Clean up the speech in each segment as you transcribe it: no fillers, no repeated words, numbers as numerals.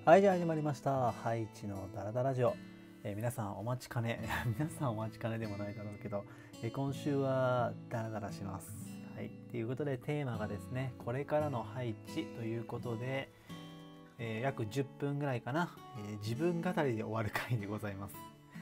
はい、じゃあ始まりました。ハイチのダラダラジオ。皆さんお待ちかね。皆さんお待ちかねでもないだろうけど、今週はダラダラします。はい、ということでテーマがですね、これからのハイチということで、約10分ぐらいかな、自分語りで終わる回でございます。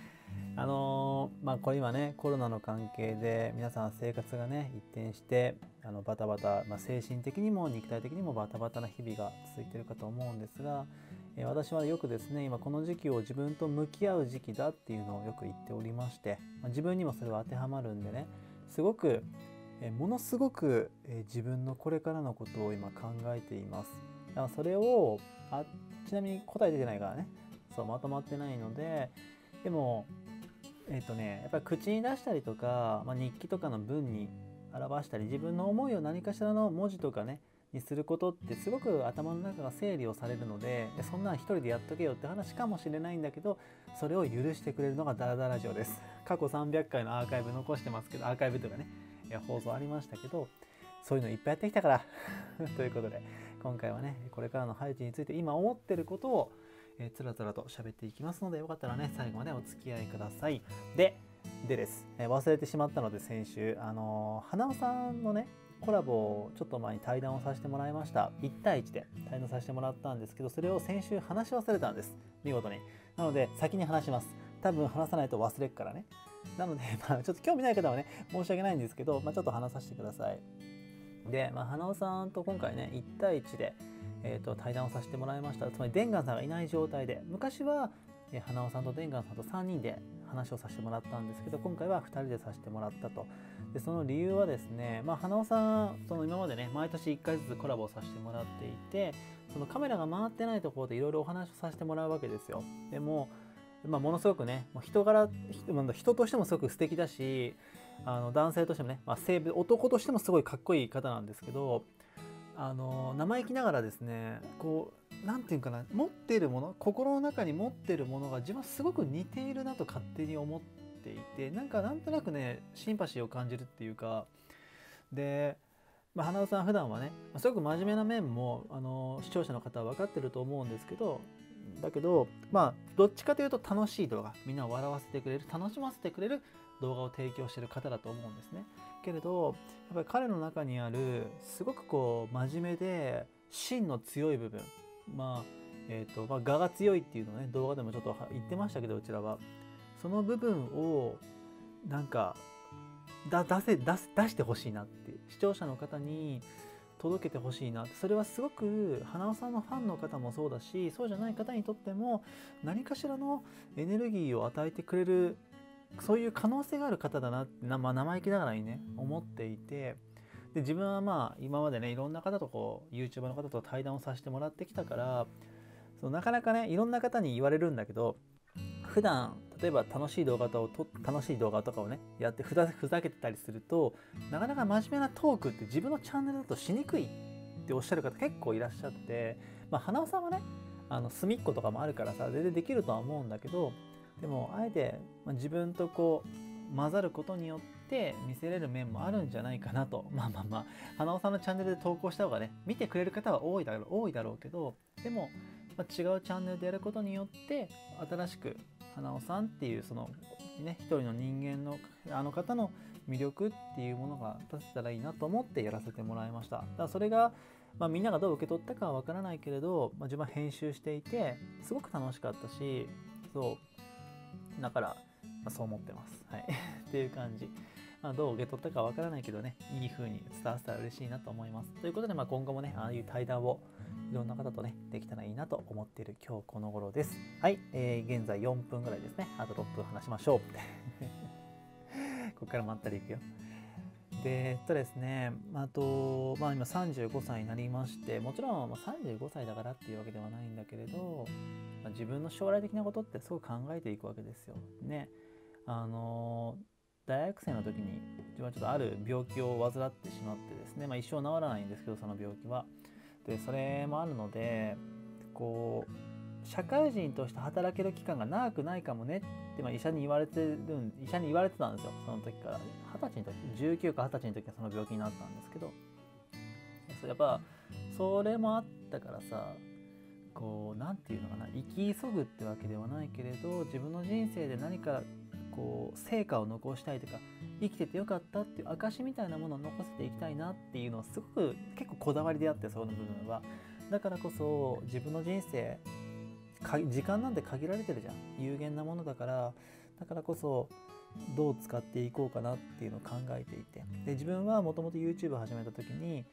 これ今ねコロナの関係で皆さん生活がね一転してバタバタ、精神的にも肉体的にもバタバタな日々が続いているかと思うんですが、私はよくですね今この時期を自分と向き合う時期だっていうのをよく言っておりまして、自分にもそれは当てはまるんでねすごくものすごく自分のこれからのことを今考えています。だからそれをちなみに答え出てないからねそうまとまってないので、でもやっぱり口に出したりとか、日記とかの文に表したり自分の思いを何かしらの文字とかねにすることってすごく頭の中が整理をされるので、そんなん一人でやっとけよって話かもしれないんだけど、それを許してくれるのがダラダラジオです。過去300回のアーカイブ残してますけど、アーカイブとかね放送ありましたけど、そういうのいっぱいやってきたからということで今回はねこれからのハイチについて今思ってることをつらつらと喋っていきますので、よかったらね最後までお付き合いください。でです、忘れてしまったので先週花尾さんのねコラボをちょっと前に対談をさせてもらいました。1対1で対談させてもらったんですけど、それを先週話し忘れたんです、見事に。なので先に話します。多分話さないと忘れっからね。なのでちょっと興味ない方はね申し訳ないんですけど、ちょっと話させてください。で、花尾さんと今回ね1対1で対談をさせてもらいました。つまりデンガンさんがいない状態で、昔は花尾さんとデンガンさんと3人で話をさせてもらったんですけど、今回は2人でさせてもらったと。でその理由はですね、花尾さん今までね毎年1回ずつコラボをさせてもらっていて、そのカメラが回ってないところでいろいろお話をさせてもらうわけですよ。でもものすごくね人としてもすごく素敵だし、男性としてもね、男としてもすごいかっこいい方なんですけど、生意気ながらですねなんていうかな、持っているもの、心の中に持っているものが自分はすごく似ているなと勝手に思っていて、なんとなくねシンパシーを感じるっていうかで、花尾さん普段はねすごく真面目な面も視聴者の方は分かってると思うんですけど、だけどどっちかというと楽しい動画、みんなを笑わせてくれる、楽しませてくれる動画を提供している方だと思うんですね。けれどやっぱり彼の中にあるすごく真面目で芯の強い部分、我が強いっていうのをね動画でもちょっと言ってましたけど、うちらはその部分をなんか出してほしいなって、視聴者の方に届けてほしいなって、それはすごく花尾さんのファンの方もそうだし、そうじゃない方にとっても何かしらのエネルギーを与えてくれる、そういう可能性がある方だなって、生意気ながらにね思っていて、で自分は今までねいろんな方とYouTuber の方と対談をさせてもらってきたから、なかなかねいろんな方に言われるんだけど、普段例えば楽しい動画とかをねやってふざけてたりすると、なかなか真面目なトークって自分のチャンネルだとしにくいっておっしゃる方結構いらっしゃって、花尾さんはね隅っことかもあるからさ全然できるとは思うんだけど、でもあえて自分と混ざることによって見せれる面もあるんじゃないかなと。花尾さんのチャンネルで投稿した方がね見てくれる方は多いだろうけど、でも、違うチャンネルでやることによって新しく花尾さんっていう一人の人間の方の魅力っていうものが出せたらいいなと思ってやらせてもらいました。だからそれが、みんながどう受け取ったかはわからないけれど、自分は編集していてすごく楽しかったし、だから、そう思ってます。はいっていう感じ。どう受け取ったかわからないけどね、いい風に伝わったら嬉しいなと思います。ということで、今後もね、ああいう対談をいろんな方とね、できたらいいなと思っている今日この頃です。はい、現在4分ぐらいですね。あと6分話しましょう。ここからまったりいくよ。で、ですね、今35歳になりまして、もちろん35歳だからっていうわけではないんだけれど、自分の将来的なことってすごく考えていくわけですよ。ね。大学生の時に自分はちょっとある病気を患ってしまってですね、一生治らないんですけどその病気は。でそれもあるので社会人として働ける期間が長くないかもねって、医者に言われてたんですよ。その時から20歳の時、19か20歳の時はその病気になったんですけど、やっぱそれもあったからさ、 こうなんていうのかな、生き急ぐってわけではないけれど、自分の人生で何かこう成果を残したいとか、生きててよかったっていう証みたいなものを残せていきたいなっていうのはすごく結構こだわりであって、その部分は。だからこそ自分の人生時間なんて限られてるじゃん、有限なものだから。だからこそどう使っていこうかなっていうのを考えていて、で自分はもともと YouTube を始めた時に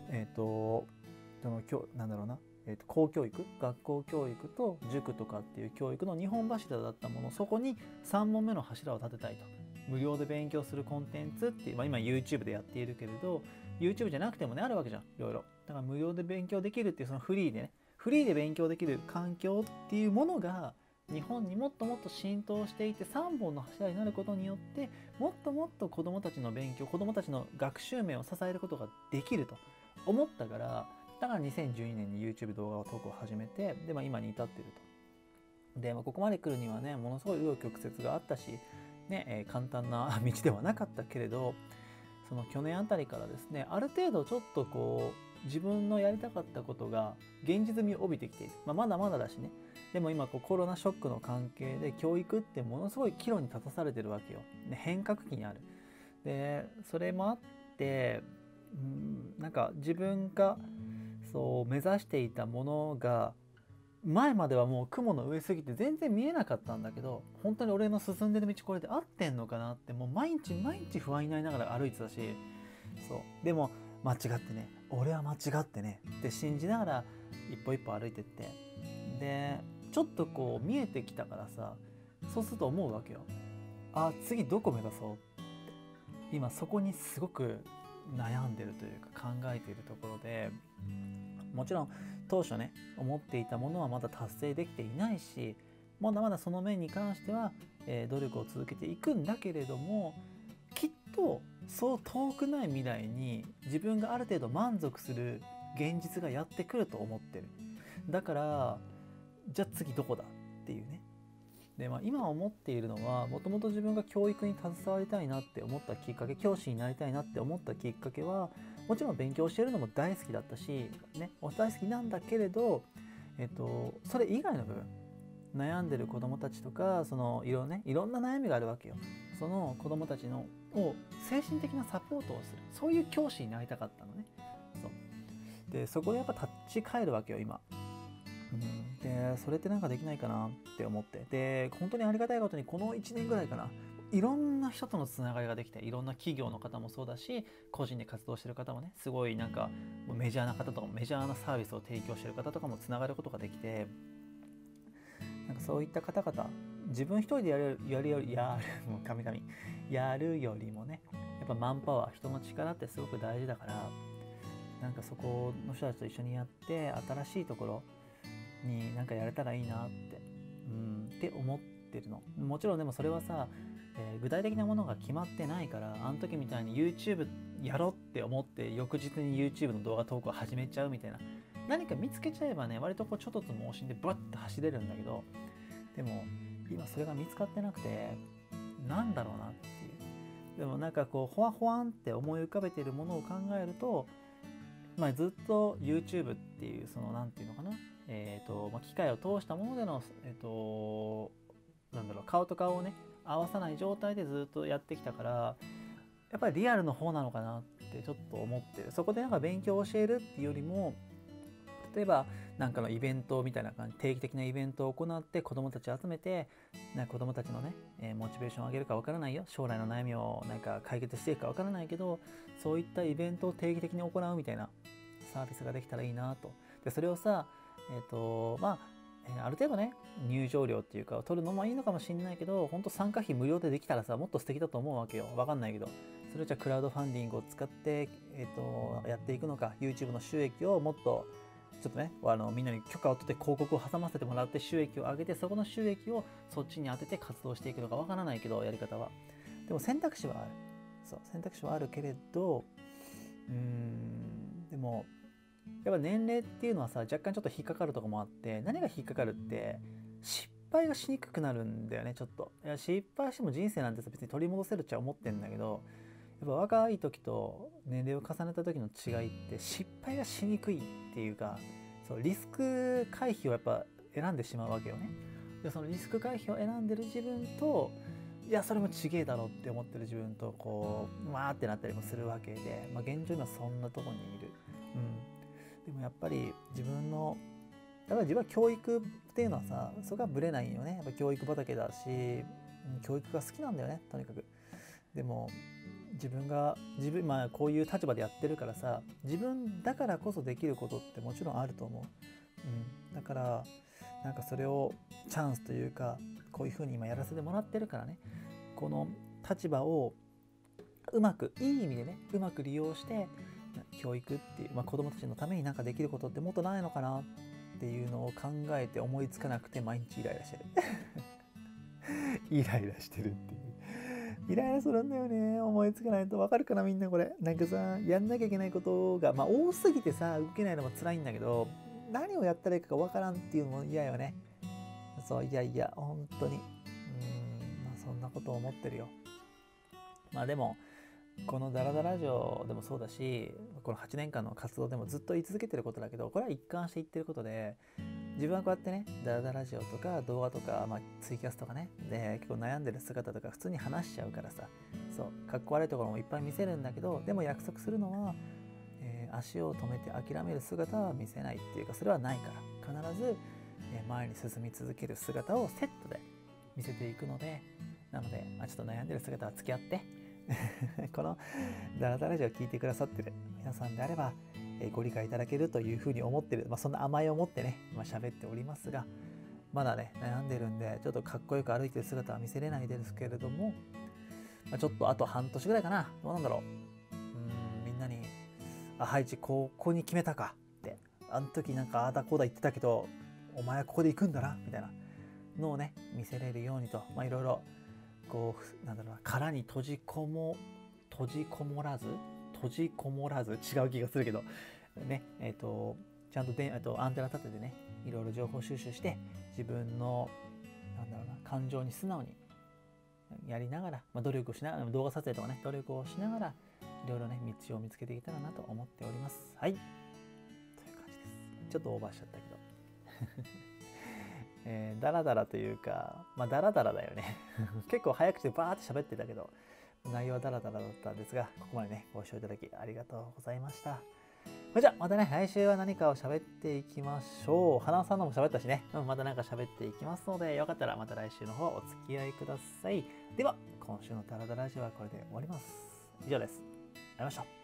なんだろうな、公教育、学校教育と塾とかっていう教育の2本柱だったもの、そこに3本目の柱を立てたいと。無料で勉強するコンテンツっていう、今 YouTube でやっているけれど、 YouTube じゃなくてもねあるわけじゃん、いろいろ。だから無料で勉強できるっていう、そのフリーで勉強できる環境っていうものが日本にもっともっと浸透していて、3本の柱になることによって、もっともっと子どもたちの勉強、子どもたちの学習面を支えることができると思ったから、だから2012年に YouTube 動画を投稿を始めて、で、今に至っていると。で、ここまで来るにはね、ものすごい紆余曲折があったし、ね、簡単な道ではなかったけれど、その去年あたりからですね、ある程度ちょっとこう自分のやりたかったことが現実味を帯びてきている。まだまだだしね。でも今コロナショックの関係で教育ってものすごい岐路に立たされてるわけよ。変革期にある。で、それもあって、なんか自分がそう目指していたものが、前まではもう雲の上すぎて全然見えなかったんだけど、本当に俺の進んでる道これで合ってんのかなって、もう毎日不安になりながら歩いてたし、そうでも間違ってね、俺は間違ってねって信じながら一歩一歩歩いてって、でちょっとこう見えてきたからさ、そうすると思うわけよ。次どこ目指そうって。今そこにすごく悩んでるというか考えているところで、もちろん当初ね思っていたものはまだ達成できていないし、まだまだその面に関しては、努力を続けていくんだけれども、きっとそう遠くない未来に自分がある程度満足する現実がやってくると思ってる。だからじゃあ次どこだっていうね。で、今思っているのは、もともと自分が教育に携わりたいなって思ったきっかけ、教師になりたいなって思ったきっかけは、もちろん勉強しているのも大好きだったし、ね、大好きなんだけれど、それ以外の部分、悩んでる子どもたちとか、いろんな悩みがあるわけよ。その子どもたちのを精神的なサポートをする、そういう教師になりたかったのね。でそこでやっぱ立ち返るわけよ今。でそれってなんかできないかなって思って、で本当にありがたいことにこの1年ぐらいかな、いろんな人とのつながりができて、いろんな企業の方もそうだし、個人で活動してる方もね、すごいなんかメジャーな方とかメジャーなサービスを提供してる方とかもつながることができて、なんかそういった方々、自分一人でやるもう神々やるよりもね、やっぱマンパワー、人の力ってすごく大事だから、なんかそこの人たちと一緒にやって新しいところになんかやれたらいいなって思ってるの。もちろんでもそれはさ、具体的なものが決まってないから、あの時みたいに YouTube やろうって思って翌日に YouTube の動画投稿始めちゃうみたいな、何か見つけちゃえばね、割とちょっとずつ盲信でバッと走れるんだけど、でも今それが見つかってなくて、なんだろうなっていう。でもなんかほわほわんって思い浮かべているものを考えると、ずっと YouTube っていうなんていうのかな、機械を通したものでの顔と顔をね合わさない状態でずっとやってきたから、やっぱりリアルの方なのかなってちょっと思ってる。そこでなんか勉強を教えるっていうよりも、例えばなんかのイベントみたいな感じ、定期的なイベントを行って子どもたちを集めて、子どもたちのね、モチベーションを上げるかわからないよ、将来の悩みをなんか解決していくかわからないけど、そういったイベントを定期的に行うみたいなサービスができたらいいなと。でそれをさ、ある程度ね入場料っていうか取るのもいいのかもしれないけど、本当参加費無料でできたらさ、もっと素敵だと思うわけよ。わかんないけど、それじゃクラウドファンディングを使って、やっていくのか、 YouTube の収益をもっとちょっとねみんなに許可を取って広告を挟ませてもらって収益を上げて、そこの収益をそっちに当てて活動していくのかわからないけど、やり方は。でも選択肢はある。そう、選択肢はあるけれど、でもやっぱ年齢っていうのはさ、若干ちょっと引っかかるとこもあって、何が引っかかるって失敗がしにくくなるんだよね。ちょっと失敗しても人生なんてさ別に取り戻せるっちゃ思ってんだけど、やっぱ若い時と年齢を重ねた時の違いって、失敗がしにくいっていうか、 そうリスク回避をやっぱ選んでしまうわけよね。でそのリスク回避を選んでる自分と、いやそれもちげえだろって思ってる自分とこうわーってなったりもするわけで、現状今そんなとこにいる。でもやっぱり自分は教育っていうのはさ、そこがぶれないよね。やっぱ教育畑だし、教育が好きなんだよね、とにかく。でも自分こういう立場でやってるからさ、自分だからこそできることってもちろんあると思う。だからなんかそれをチャンスというか、こういうふうに今やらせてもらってるからね、この立場をうまくいい意味でね、うまく利用して教育っていう、子供たちのためになんかできることってもっとないのかなっていうのを考えて思いつかなくて毎日イライラしてるイライラしてるっていう、イライラするんだよね。思いつかないと。わかるかなみんなこれ。なんかさ、やんなきゃいけないことが多すぎてさ、受けないのも辛いんだけど、何をやったらいいかわからんっていうのも嫌よね。そう、いや本当にそんなことを思ってるよ。でもこのダラダラジオでもそうだし、この8年間の活動でもずっと言い続けてることだけど、これは一貫して言ってることで、自分はこうやってね、ダラダラジオとか動画とか、ツイキャスとかねで結構悩んでる姿とか普通に話しちゃうからさ、そうかっこ悪いところもいっぱい見せるんだけど、でも約束するのは、足を止めて諦める姿は見せないっていうか、それはないから、必ず前に進み続ける姿をセットで見せていくので、なので、ちょっと悩んでる姿は付き合ってこのダラダラジオを聞いてくださってる皆さんであれば、ご理解いただけるというふうに思ってる、そんな甘えを持ってね喋っておりますが、まだね悩んでるんで、ちょっとかっこよく歩いてる姿は見せれないですけれども、ちょっとあと半年ぐらいかな、どうなんだろう。みんなにハイチここに決めたかって、あの時なんかああだこうだ言ってたけどお前はここで行くんだなみたいなのをね見せれるようにと、いろいろこう殻に閉じこもらず違う気がするけどね、ちゃんとアンテナ立ててね、いろいろ情報収集して自分の感情に素直にやりながら、努力をしながら、動画撮影とかね努力をしながら、いろいろね道を見つけていけたらなと思っております。はい、という感じです。ちょっとオーバーしちゃったけどダラダラというか、ダラダラだよね結構早くてバーって喋ってたけど、内容はダラダラだったんですが、ここまでねご視聴いただきありがとうございました。じゃあまたね、来週は何かを喋っていきましょう。花さんのも喋ったしね、またなんか喋っていきますので、よかったらまた来週の方お付き合いください。では今週のダラダラジオはこれで終わります。以上です。ありがとうございました。